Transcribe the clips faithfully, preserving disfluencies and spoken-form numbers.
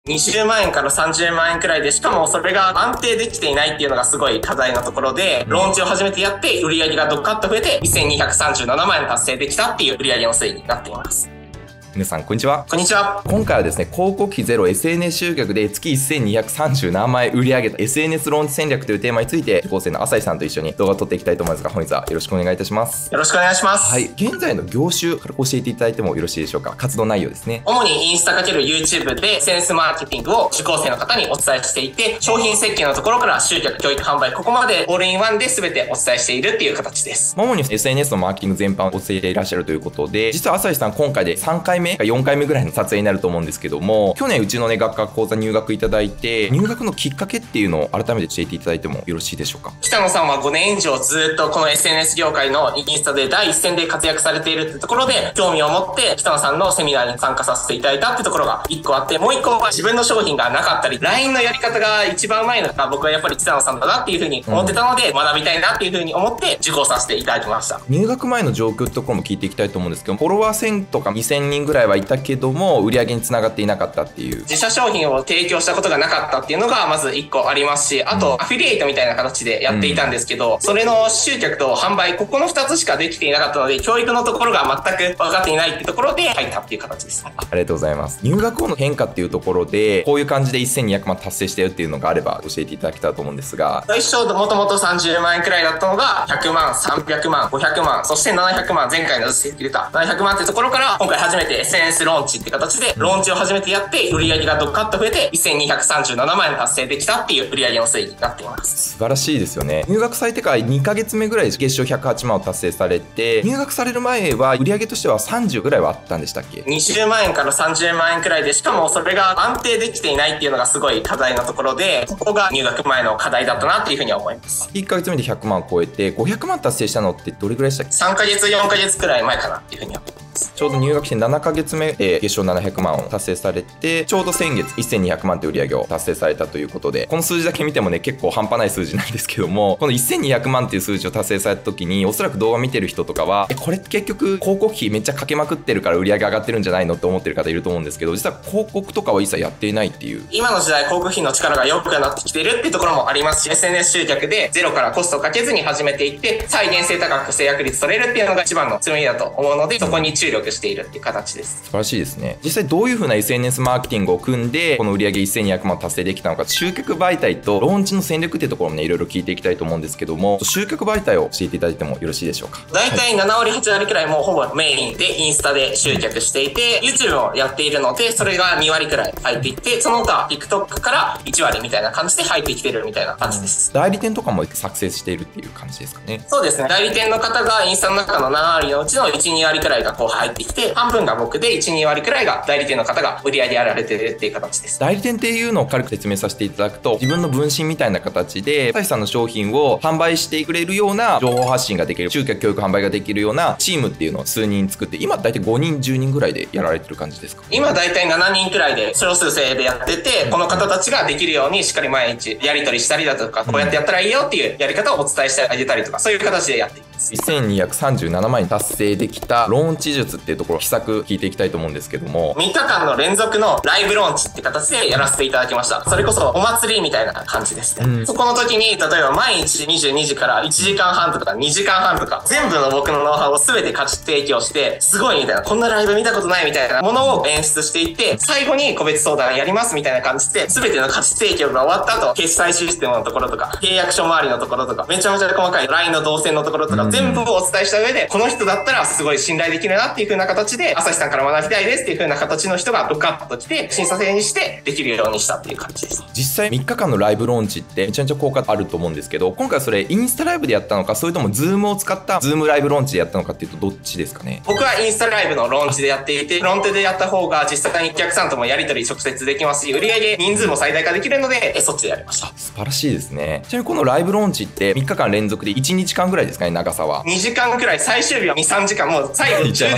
にじゅうまんえんからさんじゅうまんえんくらいで、しかもそれが安定できていないっていうのがすごい課題のところで、ローンチを初めてやって売り上げがドカッと増えてせんにひゃくさんじゅうななまんえん達成できたっていう売り上げの推移になっています。 皆さんこんにちは。 こんにちは。 今回はですね、広告費ゼロ エスエヌエス 集客で月せんにひゃくさんじゅうななまんえん売り上げた エスエヌエス ローンチ戦略というテーマについて、受講生の朝日さんと一緒に動画を撮っていきたいと思いますが、本日はよろしくお願いいたします。 よろしくお願いします。 はい、現在の業種から教えていただいてもよろしいでしょうか。活動内容ですね。 主にインスタ×ユーチューブ で エスエヌエス マーケティングを受講生の方にお伝えしていて、商品設計のところから集客、教育、販売、ここまでオールインワンで全てお伝えしているっていう形です。 主に エスエヌエス のマーケティング全般を教えていらっしゃるということで、実は朝日さん今回でさんかいめかよんかいめぐらいの撮影になると思うんですけども、去年うちのね学科講座入学いただいて、入学のきっかけっていうのを改めて教えていただいてもよろしいでしょうか。 北野さんはごねん以上ずっとこの エスエヌエス 業界のインスタで第一線で活躍されているってところで、興味を持って北野さんのセミナーに参加させていただいたってところがいっこあって、もういっこは自分の商品がなかったり ライン のやり方が一番うまいのが僕はやっぱり北野さんだなっていうふうに思ってたので、うん、学びたいなっていうふうに思って受講させていただきました。 入学前の状況ってところも聞いていきたいと思うんですけど、フォロワーせんとかにせんにんぐらいはいたけども売り上げにつながっていなかったっていう、 自社商品を提供したことがなかったっていうのがまずいっこありますし、あとアフィリエイトみたいな形でやっていたんですけど、うん、それの集客と販売、ここのふたつしかできていなかったので、教育のところが全く分かっていないってところで入ったっていう形です。 ありがとうございます。入学後の変化っていうところで、こういう感じでせんにひゃくまん達成したよっていうのがあれば教えていただけたらと思うんですが、 最初もともとさんじゅうまんえんくらいだったのがひゃくまん、さんびゃくまん、ごひゃくまん、そしてななひゃくまん、前回の実績出たななひゃくまんってところから、今回初めて エスエヌエス ローンチって形でローンチを初めてやって売り上げがドカッと増えてせんにひゃくさんじゅうななまんえん達成できたっていう売り上げの推移になっています。 素晴らしいですよね。入学されてからにかげつめぐらいで月賞ひゃくはちまんを達成されて、入学される前は売り上げとしてはさんじゅうぐらいはあったんでしたっけ。 にじゅうまんえんからさんじゅうまんえんくらいで、しかもそれが安定できていないっていうのがすごい課題のところで、ここが入学前の課題だったなっていうふうに思います。 いっかげつめでひゃくまんを超えてごひゃくまん達成したのってどれぐらいでしたっけ。 さんかげつよんかげつくらい前かなっていうふうに思います。 ちょうど入学してななかげつめで月賞ななひゃくまんを達成されて、ちょうど先月せんにひゃくまんという売り上げを達成されたということで、この数字だけ見てもね結構半端ない数字なんですけども、このせんにひゃくまんっていう数字を達成された時に、おそらく動画見てる人とかは、えこれ結局広告費めっちゃかけまくってるから売り上げ上がってるんじゃないのって思ってる方いると思うんですけど、実は広告とかは一切やっていないっていう。 今の時代広告費の力が良くなってきてるっていうところもありますし、 エスエヌエス 集客でゼロからコストをかけずに始めていって再現性高く制約率取れるっていうのが一番の強みだと思うので、そこに注力しているっていう形です。 素晴らしいですね。実際どういう風な エスエヌエス マーケティングを組んでこの売上せんにひゃくまん達成できたのか、集客媒体とローンチの戦略っていうところもねいろいろ聞いていきたいと思うんですけども、集客媒体を教えていただいてもよろしいでしょうか。 大体ななわりはちわりくらいもうほぼメインでインスタで集客していて、 YouTube をやっているのでそれがにわりくらい入っていって、その他 TikTok からいちわりみたいな感じで入ってきてるみたいな感じです。 代理店とかも作成しているっていう感じですかね。 そうですね。代理店の方がインスタの中のななわりのうちのいち、にわりくらいがこう入ってきて、半分が僕でいち、にわりくらいが代理店の方が売り上げやられてるっていう形です。 代理店っていうのを軽く説明させていただくと、自分の分身みたいな形で朝日さんの商品を販売してくれるような情報発信ができる、集客教育販売ができるようなチームっていうのを数人作って、今大体ごにんじゅうにんぐらいでやられてる感じですか。 今大体ななにんくらいで少数制でやってて、この方たちができるようにしっかり毎日やり取りしたりだとか、こうやってやったらいいよっていうやり方をお伝えしてあげたりとか、そういう形でやっています。 せんにひゃくさんじゅうななまんえん達成できたローンチ術っていうところ、秘策聞いていきたいと思うんですけども、 みっかかんの連続のライブローンチって形でやらせていただきました。それこそお祭りみたいな感じですね、うん、そこの時に例えば毎日にじゅうにじからいちじかんはんとかにじかんはんとか全部の僕のノウハウを全て価値提供して、すごいみたいな、こんなライブ見たことないみたいなものを演出していって、最後に個別相談やりますみたいな感じで、全ての価値提供が終わった後、決済システムのところとか契約書周りのところとか、めちゃめちゃ細かい ライン の動線のところとか、全部をお伝えした上で、この人だったらすごい信頼できるなっていう風な形で、朝日さんから学びたいですっていう風な形の人がドカッと来て、審査制にしてできるようにしたっていう感じです。 実際みっかかんのライブローンチってめちゃめちゃ効果あると思うんですけど、今回それインスタライブでやったのか、それとも Zoom を使った Zoom ライブローンチでやったのかっていうとどっちですかね。 僕はインスタライブのローンチでやっていて、フロントでやった方が実際にお客さんともやり取り直接できますし、売上人数も最大化できるので、そっちでやりました。 素晴らしいですね。ちなみにこのライブローンチってみっかかん連続でいちにちかんぐらいですかね、長さは。 にじかんくらい、最終日はに、さんじかん、もう最後充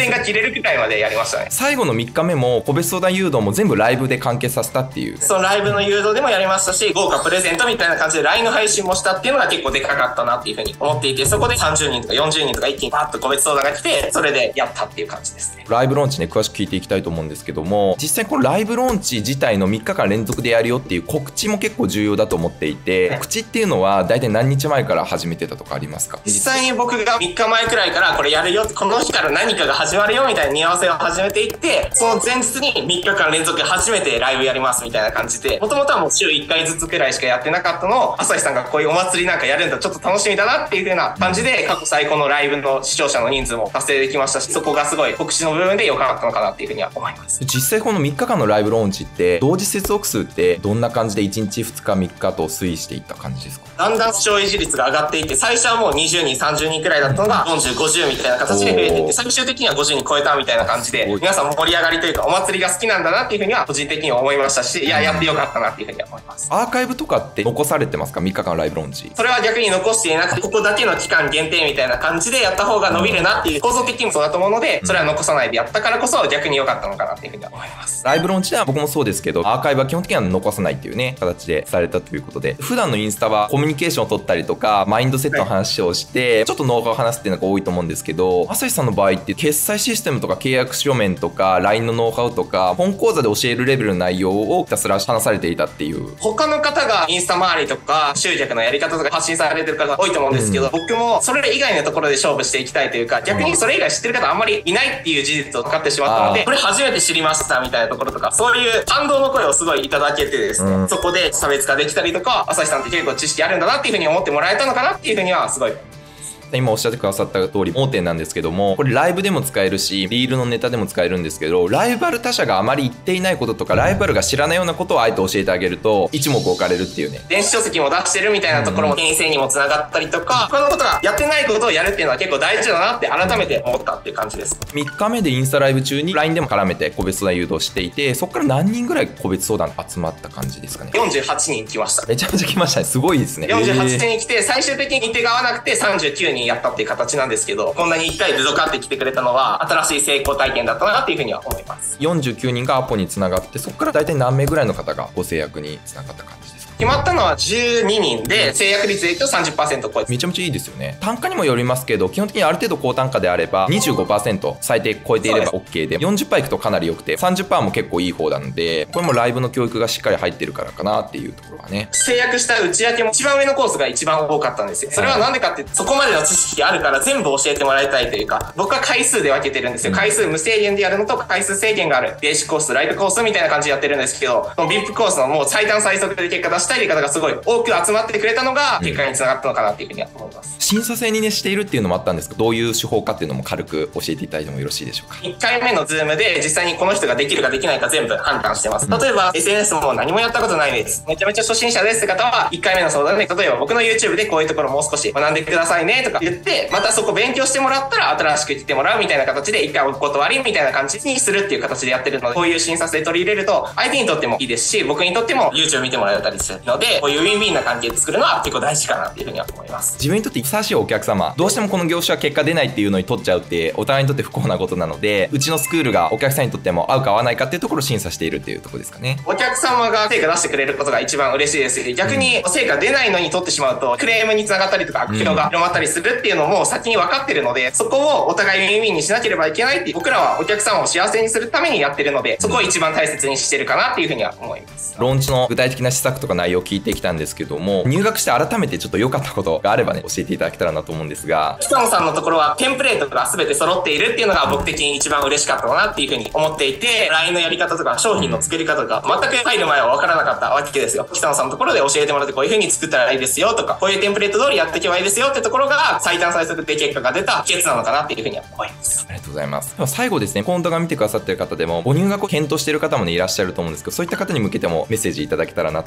電が切れるくらいまでやりましたね。 最後のみっかめも個別相談誘導も全部ライブで完結させたっていう。 そのライブの誘導でもやりましたし、豪華プレゼントみたいな感じで ライン の配信もしたっていうのが結構でかかったなっていうふうに思っていて、そこでさんじゅうにんとかよんじゅうにんとか一気にバーッと個別相談が来て、それでやったっていう感じですね。 ライブローンチね、詳しく聞いていきたいと思うんですけども、実際このライブローンチ自体のみっかかん連続でやるよっていう告知も結構重要だと思っていて、告知っていうのは大体何日前から始めてたとかありますか？ 実際に僕がみっかまえくらいからこれやるよ、この日から何かが始まるよみたいな匂わせを始めていって、その前日にみっかかん連続初めてライブやりますみたいな感じで、もともとはもう週いっかいずつくらいしかやってなかったのを、朝日さんがこういうお祭りなんかやるんだ、ちょっと楽しみだなっていう風な感じで、過去最高のライブの視聴者の人数も達成できましたし、そこがすごい告知の部分で良かったのかなっていう風には思います。 実際このみっかかんのライブローンチって同時接続数ってどんな感じでいちにちふつかみっかと推移していった感じですか？ だんだん視聴維持率が上がっていって、最初はもうにじゅうにんさんじゅうにんくらいだったのがよんじゅうごじゅうみたいな形で増えていって、最終的にはごじゅうにん超えたみたいな感じで、皆さん盛り上がりというかお祭りが好きなんだなっていう風には個人的には思いましたし、いややってよかったなっていう風には思います。 アーカイブとかって残されてますか？みっかかんライブローンチ。 それは逆に残していなくて、ここだけの期間限定みたいな感じでやった方が伸びるなっていう構造的にもそうだと思うので、それは残さないでやったからこそ逆に良かったのかなっていう風には思います。 ライブローンチでは僕もそうですけど、アーカイブは基本的には残さないっていうね形でされたということで、普段のインスタはコミュニケーションを取ったりとかマインドセットの話をして、はい、ちょっとノウハウを話すっていうのが多いと思うんですけど、朝日さんの場合って決済システムとか契約書面とか ライン のノウハウとか本講座で教えるレベルの内容をひたすら話されていたっていう。 他の方がインスタ周りとか集客のやり方とか発信されてる方多いと思うんですけど、うん、僕もそれ以外のところで勝負していきたいというか、逆にそれ以外知ってる方あんまりいないっていう事実を分かってしまったので、これ初めて知りましたみたいなところとか、そういう感動の声をすごいいただけてですね、うん、そこで差別化できたりとか、朝日さんって結構知識あるんだなっていうふうに思ってもらえたのかなっていうふうにはすごい今おっしゃってくださった通り盲点なんですけども、これライブでも使えるしリールのネタでも使えるんですけど、ライバル他社があまり言っていないこととかライバルが知らないようなことをあえて教えてあげると一目置かれるっていうね。 電子書籍も出してるみたいなところも権威性にもつながったりとか、他のことがやってないことをやるっていうのは結構大事だなって改めて思ったっていう感じです。 みっかめでインスタライブ中に ライン でも絡めて個別相談誘導していて、そこから何人ぐらい個別相談集まった感じですかね？ よんじゅうはちにん来ました。 めちゃめちゃ来ましたね。すごいですね。 よんじゅうはちにん来て、最終的に日程が合わなくてさんじゅうきゅうにんやったっていう形なんですけど、こんなにいっかいでドカって来てくれたのは新しい成功体験だったなっていうふうには思います。 よんじゅうきゅうにんがアポにつながって、そこから大体何名ぐらいの方がご制約につながった感じですか？ 決まったのはじゅうににんで、制約率で言うと さんじゅっパーセント 超えて、 めちゃめちゃいいですよね。単価にもよりますけど、基本的にある程度高単価であれば にじゅうごパーセント 最低超えていれば OK で、よんじゅっパーセント いくとかなり良くて さんじゅっパーセント も結構いい方なので、これもライブの教育がしっかり入ってるからかなっていうところはね。 制約した内訳も一番上のコースが一番多かったんですよ。それはなんでかって、そこまでの知識あるから全部教えてもらいたいというか、僕は回数で分けてるんですよ。回数無制限でやるのと回数制限があるベーシックコース、ライブコースみたいな感じでやってるんですけど、その ブイアイピー コースのもう最短最速で結果出したいという方がすごい多く集まってくれたのが結果につながったのかなっていうふうには思います。 審査制にねしているっていうのもあったんですけど、どういう手法かっていうのも軽く教えていただいてもよろしいでしょうか？ いっかいめのズームで実際にこの人ができるかできないか全部判断してます。例えば エスエヌエス も何もやったことないです、めちゃめちゃ初心者ですって方はいっかいめの相談で、例えば僕の YouTube でこういうところもう少し学んでくださいねとか言って、またそこ勉強してもらったら新しく来てもらうみたいな形でいっかいお断りみたいな感じにするっていう形でやってるので、こういう審査制取り入れると相手にとってもいいですし、僕にとっても YouTube 見てもらえたりするので、こういうウィンウィンな関係作るのは結構大事かなっていうふうには思います。 自分にとってふさわしいお客様、どうしてもこの業種は結果出ないっていうのに取っちゃうってお互いにとって不幸なことなので、うちのスクールがお客さんにとっても合うか合わないかっていうところを審査しているっていうところですかね。 お客様が成果出してくれることが一番嬉しいですし、逆に成果出ないのに取ってしまうとクレームにつながったりとか悪評が広まったりするっていうのも先に分かってるので、そこをお互いウィンウィンにしなければいけないって、僕らはお客様を幸せにするためにやってるので、そこを一番大切にしてるかなっていうふうには思います。 ローンチの具体的な施策とか内容を聞いてきたんですけども、入学して改めてちょっと良かったことがあればね教えていただけたらなと思うんですが、 北野さんのところはテンプレートが全て揃っているっていうのが僕的に一番嬉しかったなっていうふうに思っていて、 ライン のやり方とか商品の作り方とか全く入る前は分からなかったわけですよ。北野さんのところで教えてもらって、こういうふうに作ったらいいですよとか、こういうテンプレート通りやっていけばいいですよってところが最短最速で結果が出た秘訣なのかなっていうふうには思います。 ありがとうございます。では最後ですね、今度が見てくださっている方でもご入学を検討している方もねいらっしゃると思うんですけど、そういった方に向けてもメッセージいただけたらなと思うんです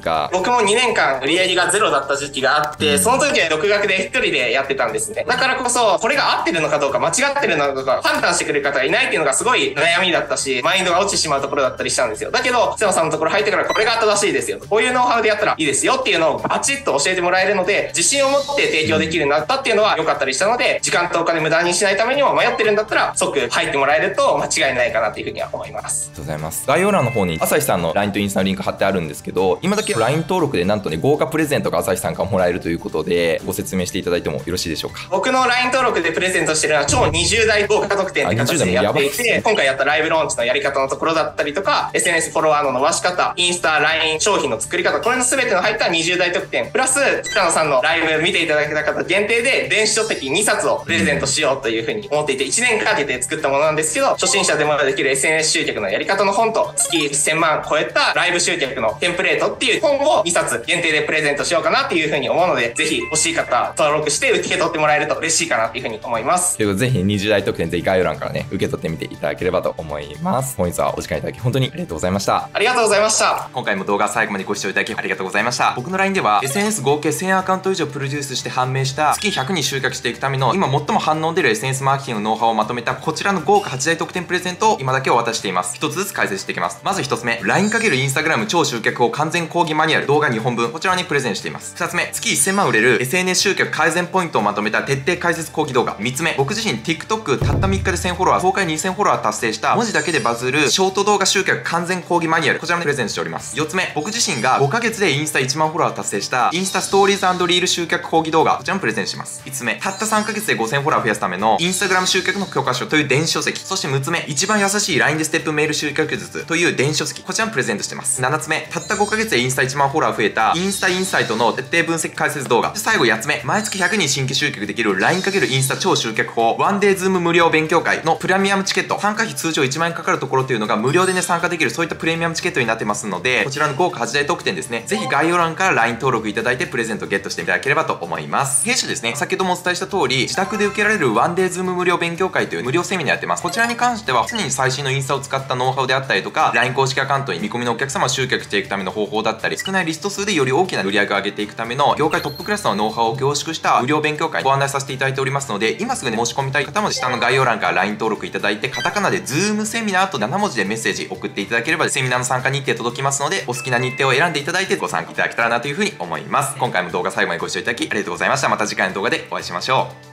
か。 僕もにねんかん売り上げがゼロだった時期があって、その時は独学で一人でやってたんですね。だからこそ、これが合ってるのかどうか、間違ってるのか判断してくれる方がいないっていうのがすごい悩みだったし、マインドが落ちてしまうところだったりしたんですよ。だけど、瀬野さんのところ入ってからこれが正しいですよ。こういうノウハウでやったらいいですよっていうのをバチッと教えてもらえるので、自信を持って提供できるようになったっていうのは良かったりしたので、時間とお金無駄にしないためにも迷ってるんだったら、即入ってもらえると間違いないかなっていうふうには思います。 ありがとうございます。概要欄の方に朝日さんの ライン とインスタのリンク貼ってあるんですけど、今だけ ライン 登録でなんとね、豪華プレゼントが朝日さんからもらえるということで、ご説明していただいてもよろしいでしょうか。 僕の ライン 登録でプレゼントしてるのは超にじゅう代豪華特典って形でやっていて、今回やったライブローンチのやり方のところだったりとか、エスエヌエス フォロワーの伸ばし方、インスタ、ライン 商品の作り方、これの全ての入ったにじゅう代特典、プラス、北野さんのライブ見ていただけた方限定で、電子書籍にさつをプレゼントしようというふうに思っていて、いちねんかけて作ったものなんですけど、初心者でもできる エスエヌエス 集客のやり方の本と、月せんまん超えたライブ集客のテンプレートっていう本をにさつ限定でプレゼントしようかなっていうふうに思うので、ぜひ欲しい方登録して受け取ってもらえると嬉しいかなっていうふうに思います。 ということで、ぜひにじゅう代特典ぜひ概要欄からね、受け取ってみていただければと思います。本日はお時間いただき本当にありがとうございました。 ありがとうございました。 今回も動画最後までご視聴いただきありがとうございました。僕の ライン では エスエヌエス 合計せんアカウント以上プロデュースして判明した月ひゃくにん集客していくための今最も反応出る エスエヌエス マーケティングのノウハウをまとめたこちらの豪華はちだい特典プレゼントを今だけお渡ししています。一つずつ解説していきます。まず一つ目、ライン×インスタグラム 超集客法完全講義マニュアル動画にほんぶん、こちらにプレゼンしています。二つ目、月せんまん売れる エスエヌエス 集客改善ポイントをまとめた徹底解説講義動画。三つ目、僕自身 TikTok たったみっかでせんフォロワー、東海にせんフォロワー達成した文字だけでバズるショート動画集客完全講義マニュアル、こちらもプレゼントしております。よっつめ、僕自身がごかげつでインスタいちまんフォロワー達成したインスタストーリーズ&リール集客講義動画、こちらもプレゼントします。いつつめ、たったさんかげつでごせんフォロワー増やすためのインスタグラム集客の教科書という電子書籍。そしてむっつめ、一番優しい ライン でステップメール集客術という電子書籍、こちらもプレゼントしてます。ななつめ、たったごかげつでインスタいちまんフォロワー増えたインスタインサイトの徹底分析解説動画。最後やっつめ、毎月ひゃくにん新規集客できる ライン× インスタ超集客法ワンデーズーム無料勉強会のプレミアムチケット、参加費通常いちまんえんかかるところというのが無料でね参加できる、そういったプレミアムチケットになってますので、こちらの豪華はちだい特典ですね、ぜひ概要欄から ライン 登録いただいてプレゼントゲットしていただければと思います。弊社ですね、先ほどもお伝えした通り自宅で受けられるワンデーズーム無料勉強会という無料セミナーやってます。こちらに関しては常に最新のインスタを使ったノウハウであったりとか、 ライン 公式アカウントに見込みのお客様を集客していくための方法だったり、少ないリスト数でより大きな売り上げを上げていくための業界トップクラスのノウハウを凝縮した無料勉強会ご案内させていただいておりますので、今すぐね申し込みたい方も下の概要欄から ライン 登録いただいて、カタカナで Zoom セミナーとななもじでメッセージ送っていただければセミナーの参加日程届きますので、お好きな日程を選んでいただいてご参加いただけたらなというふうに思います。今回も動画最後までご視聴いただきありがとうございました。また次回の動画でお会いしましょう。